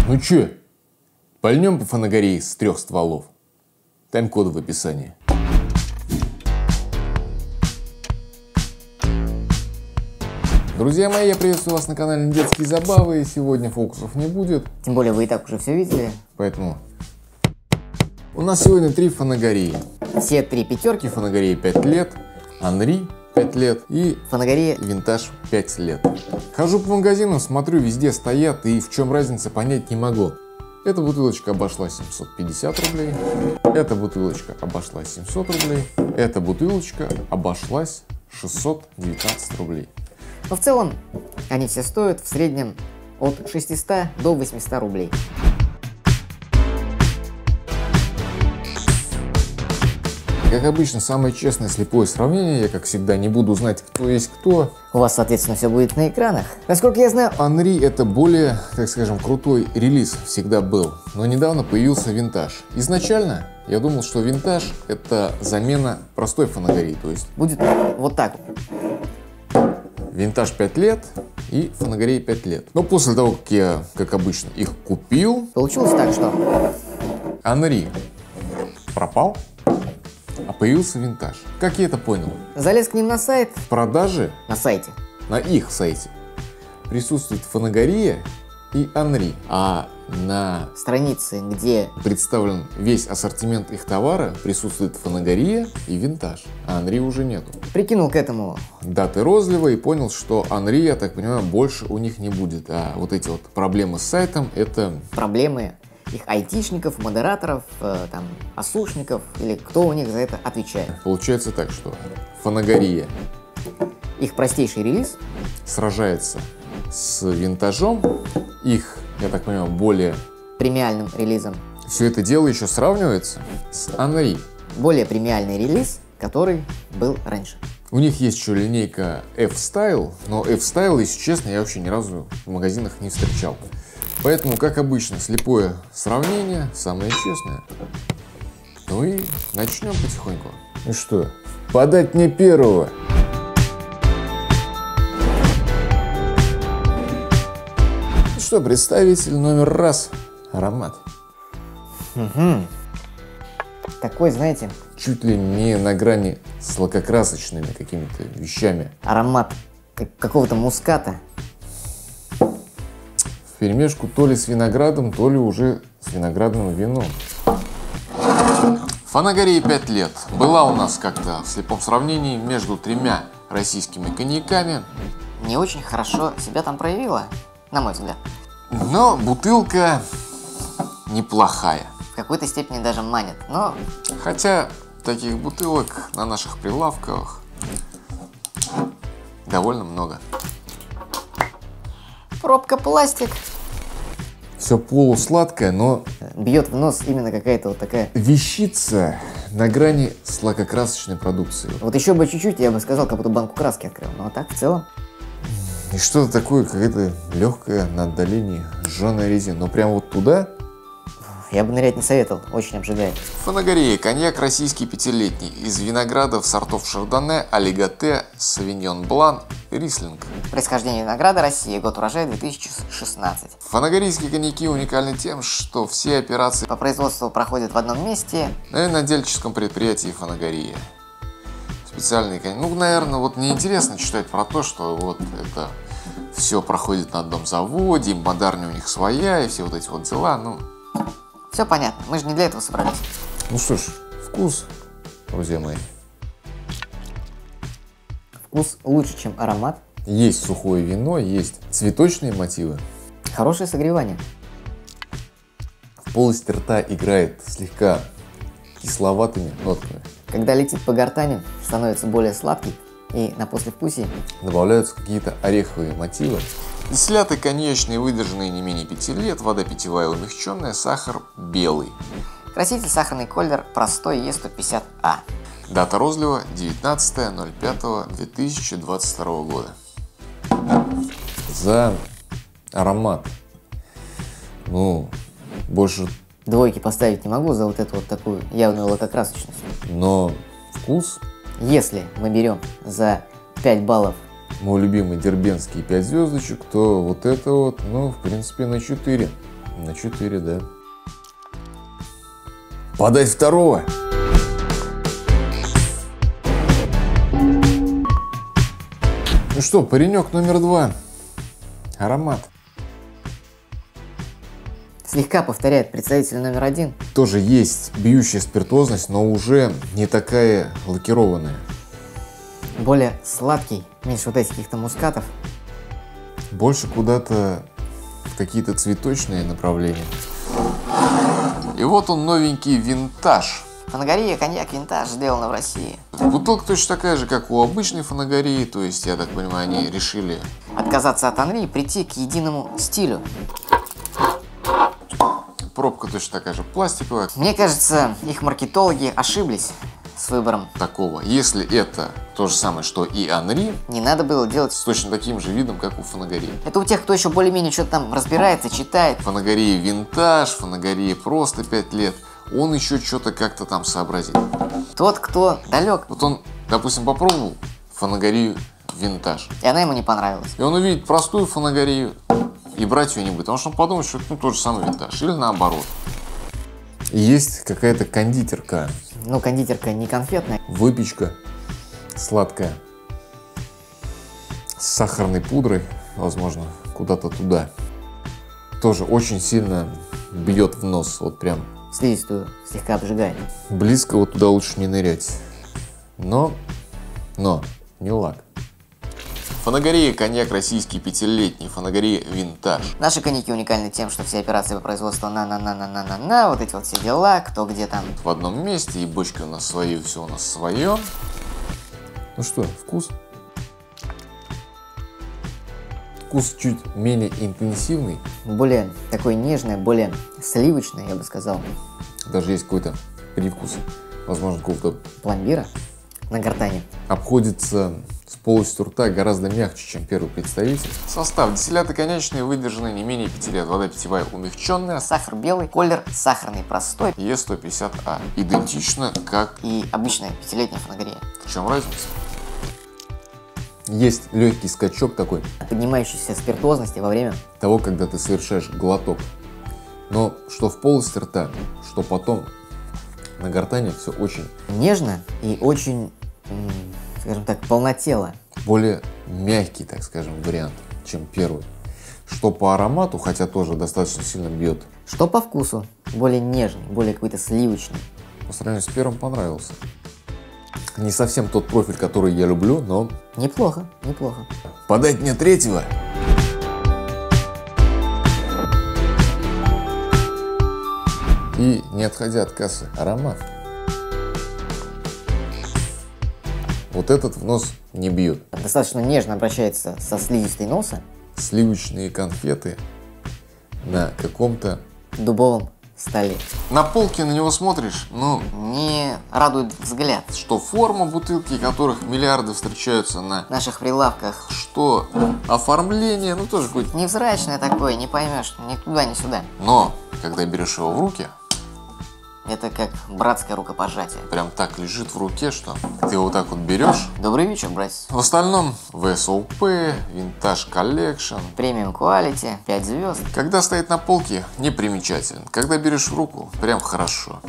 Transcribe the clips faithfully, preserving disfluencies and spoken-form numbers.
Ну чё, пальнем по фанагории с трех стволов. Тайм-коды в описании. Друзья мои, я приветствую вас на канале Детские Забавы. Сегодня фокусов не будет. Тем более вы и так уже все видели. Поэтому у нас сегодня три фанагории. Все три пятерки. Фанагории пять лет, Анри пять лет и Фанагория Винтаж пять лет. Хожу по магазинам, смотрю, везде стоят, и в чем разница, понять не могу. Эта бутылочка обошлась семьсот пятьдесят рублей, эта бутылочка обошлась семьсот рублей, эта бутылочка обошлась шестьсот девятнадцать рублей. Но в целом они все стоят в среднем от шестисот до восьмисот рублей. Как обычно, самое честное слепое сравнение. Я, как всегда, не буду знать, кто есть кто. У вас, соответственно, все будет на экранах. Насколько я знаю, Анри — это более, так скажем, крутой релиз всегда был. Но недавно появился Винтаж. Изначально я думал, что Винтаж — это замена простой фанагории. То есть будет вот так. Винтаж пять лет и фанагория пять лет. Но после того, как я, как обычно, их купил, Получилось так, что Анри пропал, а появился Винтаж. Как я это понял? залез к ним на сайт, В продаже, на сайте. на их сайте, присутствует фанагория и Анри, а на Страницы, где представлен весь ассортимент их товара, присутствует фанагория и Винтаж, а Анри уже нету. прикинул к этому Даты розлива и понял, что Анри, я так понимаю, больше у них не будет, а вот эти вот проблемы с сайтом — это проблемы их айтишников, модераторов, э, там, осушников или кто у них за это отвечает. получается так, что фанагория Их простейший релиз сражается с Винтажом, их, я так понимаю, более... премиальным релизом. Все это дело еще сравнивается с Анри. Более премиальный релиз, который был раньше. У них есть еще линейка F-Style, но F-Style, если честно, я вообще ни разу в магазинах не встречал. Поэтому, как обычно, слепое сравнение, самое честное. Ну и начнем потихоньку. Ну что, подать мне первого. Ну что, представитель номер раз. Аромат. Угу. Такой, знаете, Чуть ли не на грани с лакокрасочными какими-то вещами. аромат как- какого-то муската. Вперемешку то ли с виноградом, то ли уже с виноградным вином. Фанагория пять лет была у нас как-то в слепом сравнении между тремя российскими коньяками. Не очень хорошо себя там проявила, на мой взгляд. Но бутылка неплохая. В какой-то степени даже манит. Но Хотя таких бутылок на наших прилавках довольно много. пробка пластик. Все полусладкое, но Бьет в нос именно какая-то вот такая. вещица на грани с лакокрасочной продукцией. Вот еще бы чуть-чуть, я бы сказал, как будто банку краски открыл. Но так в целом. И что-то такое, какая-то легкая на отдалении жженая резина. Но прям вот туда. Я бы нырять не советовал, очень обжигает. Фанагория — коньяк российский пятилетний из виноградов сортов Шардоне, Алигате, Савиньон Блан, Рислинг. Происхождение винограда России, год урожая две тысячи шестнадцатый. Фанагорийские коньяки уникальны тем, что все операции, По производству проходят в одном месте. наверное, на отдельческом предприятии Фанагория. Специальные коньяки. Ну, наверное, вот мне интересно читать про то, что вот это все проходит на одном заводе, модарня у них своя и все вот эти вот дела. Ну, Все понятно, мы же не для этого собрались. ну что ж, вкус, друзья мои. Вкус лучше, чем аромат. Есть сухое вино, есть цветочные мотивы. Хорошее согревание. В полости рта играет слегка кисловатыми нотками. Когда летит по гортани, становится более сладкий, и на послевкусии Добавляются какие-то ореховые мотивы. Дистилляты коньячные, выдержанные не менее пяти лет, вода питьевая умягченная, сахар белый. краситель сахарный кольдер простой Е сто пятьдесят А. Дата розлива девятнадцатое ноль пятое две тысячи двадцать второго года. За аромат, ну, больше, Двойки поставить не могу за вот эту вот такую явную лакокрасочность. но вкус, Если мы берем за пять баллов мой любимый дербентский пять звездочек, то вот это вот, ну, в принципе, на четыре. На четыре, да. Подать второго. Ну что, паренек номер два. Аромат. Слегка повторяет представитель номер один. Тоже есть бьющая спиртозность, но уже не такая лакированная. Более сладкий, меньше вот этих каких-то мускатов. Больше куда-то в какие-то цветочные направления. И вот он, новенький винтаж. Фанагория, коньяк, винтаж, сделано в России. Бутылка точно такая же, как у обычной фанагории, то есть, я так понимаю, они решили Отказаться от Анри и прийти к единому стилю. Пробка точно такая же пластиковая. Мне кажется, их маркетологи ошиблись с выбором. Такого. Если это то же самое, что и Анри, Не надо было делать... с точно таким же видом, как у фанагории. Это у тех, кто еще более-менее что-то там разбирается, читает. Фанагория винтаж, фанагория просто пять лет. Он еще что-то как-то там сообразит. Тот, кто далек, Вот он, допустим, попробовал фанагорию винтаж. и она ему не понравилась. И он увидит простую фанагорию и брать ее не будет. Потому что он подумает, что это ну, тот же самый винтаж. Или наоборот. Есть какая-то кондитерка. Ну, кондитерка не конфетная. Выпечка сладкая. С сахарной пудрой, возможно, куда-то туда. Тоже очень сильно бьет в нос. Вот прям Слизистую слегка обжигает. близко вот туда лучше не нырять. Но, но, не лак. Фанагория коньяк российский пятилетний, фанагория винтаж. Наши коньяки уникальны тем, что все операции по производству на-на-на-на-на-на-на, вот эти вот все дела, кто где там. В одном месте, и бочки у нас свои, и все у нас свое. Ну что, вкус? Вкус чуть менее интенсивный. Более такой нежное, более сливочное, я бы сказал. Даже есть какой-то привкус, возможно, какого-то. Пломбира на гортане. Обходится с полостью рта гораздо мягче, чем первый представитель. Состав: дистилляты коньячные, выдержанные не менее пяти лет. Вода питьевая умягченная. Сахар белый, колер сахарный простой Е сто пятьдесят А. Идентично, как... и обычная пятилетняя фанагория. В чем разница? Есть легкий скачок такой Поднимающаяся спиртозности во время. того, когда ты совершаешь глоток. Но что в полости рта, что потом на гортане, все очень Нежно и очень, м, скажем так, полнотело. более мягкий, так скажем, вариант, чем первый. Что по аромату, хотя тоже достаточно сильно бьет, Что по вкусу? Более нежный, более какой-то сливочный. по сравнению с первым понравился. Не совсем тот профиль, который я люблю, но Неплохо, неплохо. подать мне третьего. И, не отходя от кассы, аромат. Вот этот в нос не бьет. Достаточно нежно обращается со слизистой носа, Сливочные конфеты на каком-то... дубовом столе. На полке на него смотришь, ну, Не радует взгляд. что форма бутылки, которых миллиарды встречаются на... В наших прилавках Что оформление, ну тоже какое-то... невзрачное такое, не поймешь, ни туда, ни сюда. Но, когда берешь его в руки, Это как братское рукопожатие. прям так лежит в руке, что ты его вот так вот берешь. Добрый вечер, братец. В остальном ви эс о пи, Vintage Collection. Премиум quality, пять звезд. Когда стоит на полке, непримечателен. Когда берешь в руку, прям хорошо.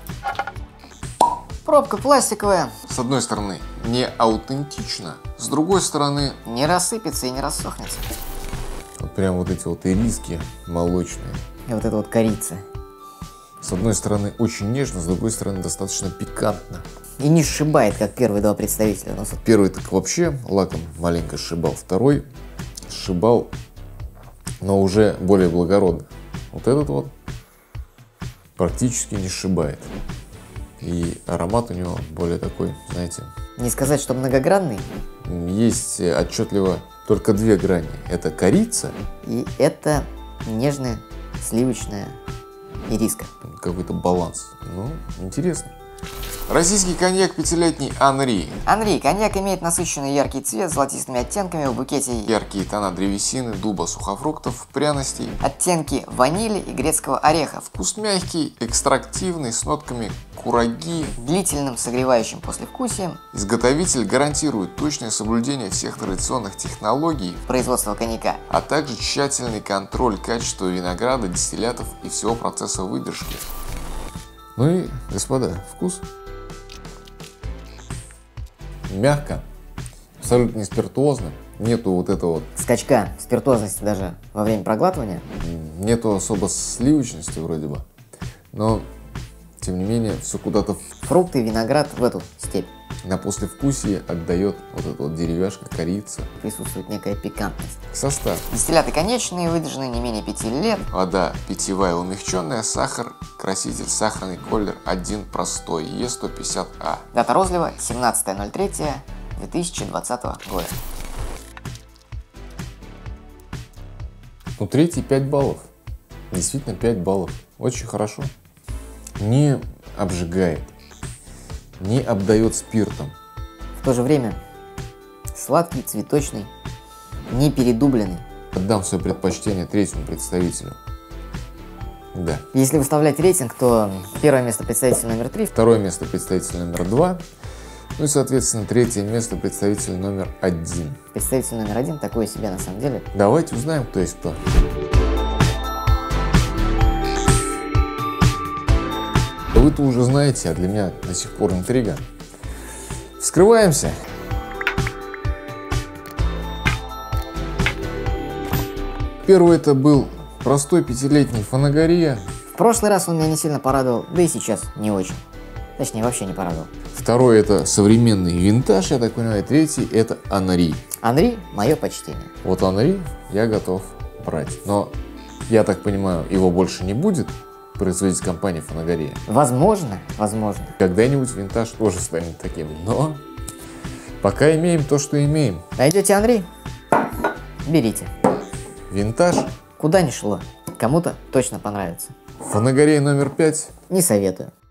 Пробка пластиковая, С одной стороны, не аутентично, с другой стороны, не рассыпется и не рассохнется. вот прям вот эти вот ириски молочные. И вот это вот корица. С одной стороны, очень нежно, с другой стороны, достаточно пикантно. И не сшибает, как первые два представителя. У нас вот Первый так вообще лаком маленько сшибал, второй сшибал, но уже более благородно. Вот этот вот практически не сшибает. И аромат у него более такой, знаете, не сказать, что многогранный. есть отчетливо только две грани. Это корица, И это нежная сливочная ириска. какой-то баланс. Ну, интересно. Российский коньяк пятилетний Анри. Анри. Коньяк имеет насыщенный яркий цвет с золотистыми оттенками, в букете Яркие тона древесины, дуба, сухофруктов, пряностей. оттенки ванили и грецкого ореха. Вкус мягкий, экстрактивный, с нотками кураги. Длительным согревающим послевкусием. Изготовитель гарантирует точное соблюдение всех традиционных технологий, Производство коньяка. а также тщательный контроль качества винограда, дистиллятов и всего процесса выдержки. Ну и, господа, вкус. Мягко, абсолютно не спиртуозно, нету вот этого вот, Скачка спиртозности даже во время проглатывания. нету особо сливочности вроде бы, но тем не менее все куда-то Фрукты, виноград в эту степь. на послевкусие отдает вот эта вот деревяшка, корица. Присутствует некая пикантность. Состав: Дистилляты конечные, выдержаны не менее пяти лет. вода питьевая умягченная, сахар, краситель, сахарный колер один простой, Е сто пятьдесят А. Дата розлива семнадцатое ноль третье две тысячи двадцатого года. Ну, третий пять баллов. Действительно пять баллов. Очень хорошо. Не обжигает, не обдает спиртом. В то же время сладкий, цветочный, не передубленный. Отдам свое предпочтение третьему представителю. Да. Если выставлять рейтинг, то первое место представитель номер три. Второе место представитель номер два. Ну и, соответственно, третье место представитель номер один. Представитель номер один такое себе на самом деле. Давайте узнаем, кто есть кто. Вы-то уже знаете, а для меня до сих пор интрига. Вскрываемся. Первый это был простой пятилетний Фанагория. В прошлый раз он меня не сильно порадовал, да и сейчас не очень. Точнее, вообще не порадовал. Второй это современный винтаж, я так понимаю. Третий это Анри. Анри, мое почтение. Вот Анри я готов брать. Но, я так понимаю, его больше не будет производить компания Фанагория. Возможно, возможно. Когда-нибудь винтаж тоже станет таким. Но пока имеем то, что имеем. Найдете Анри? Берите. Винтаж. Куда ни шло. Кому-то точно понравится. Фанагория номер пять. Не советую.